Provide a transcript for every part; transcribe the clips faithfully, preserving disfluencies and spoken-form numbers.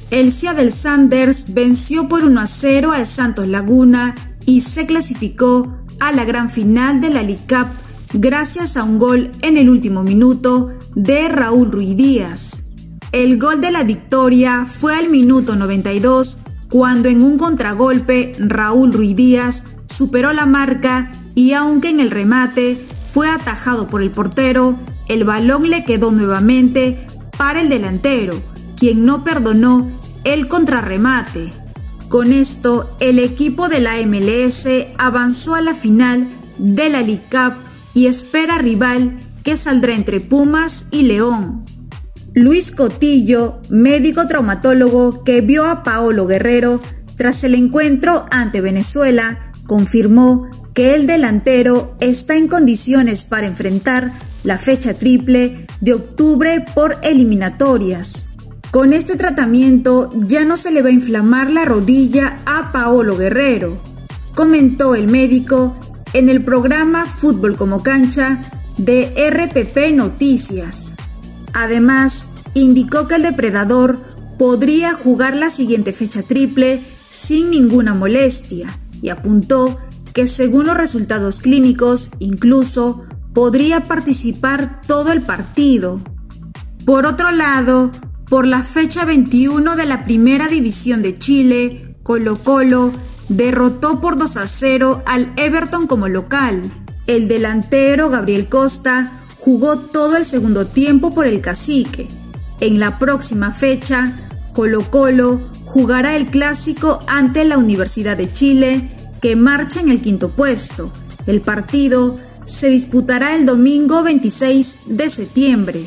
El Seattle Sounders venció por uno a cero al Santos Laguna y se clasificó a la gran final de la League Cup gracias a un gol en el último minuto de Raúl Ruidíaz. El gol de la victoria fue al minuto noventa y dos, cuando en un contragolpe Raúl Ruidíaz superó la marca y aunque en el remate fue atajado por el portero, el balón le quedó nuevamente para el delantero, quien no perdonó el contrarremate. Con esto, el equipo de la M L S avanzó a la final de la League Cup y espera rival que saldrá entre Pumas y León. Luis Cotillo, médico traumatólogo que vio a Paolo Guerrero tras el encuentro ante Venezuela, confirmó que el delantero está en condiciones para enfrentar la fecha triple de octubre por eliminatorias. Con este tratamiento ya no se le va a inflamar la rodilla a Paolo Guerrero, comentó el médico en el programa Fútbol como Cancha de R P P Noticias. Además, indicó que el depredador podría jugar la siguiente fecha triple sin ninguna molestia y apuntó que según los resultados clínicos incluso podría participar todo el partido. Por otro lado, por la fecha veintiuno de la Primera División de Chile, Colo-Colo derrotó por dos a cero al Everton como local. El delantero Gabriel Costa jugó todo el segundo tiempo por el Cacique. En la próxima fecha, Colo-Colo jugará el clásico ante la Universidad de Chile, que marcha en el quinto puesto. El partido se disputará el domingo veintiséis de septiembre.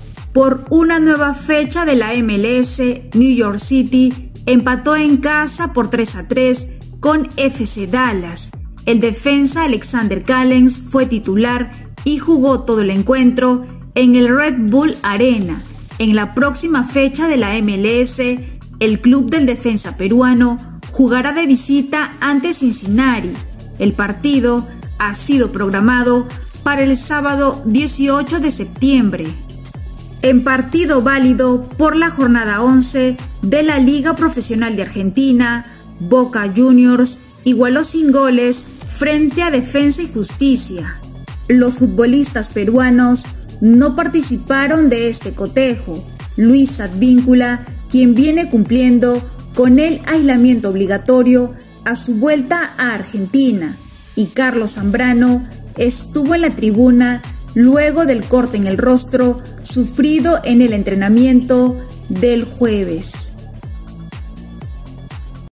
Por una nueva fecha de la M L S, New York City empató en casa por tres a tres con F C Dallas. El defensa Alexander Callens fue titular y jugó todo el encuentro en el Red Bull Arena. En la próxima fecha de la M L S, el club del defensa peruano jugará de visita ante Cincinnati. El partido ha sido programado para el sábado dieciocho de septiembre. En partido válido por la jornada once de la Liga Profesional de Argentina, Boca Juniors igualó sin goles frente a Defensa y Justicia. Los futbolistas peruanos no participaron de este cotejo. Luis Advíncula, quien viene cumpliendo con el aislamiento obligatorio a su vuelta a Argentina, y Carlos Zambrano estuvo en la tribuna luego del corte en el rostro sufrido en el entrenamiento del jueves.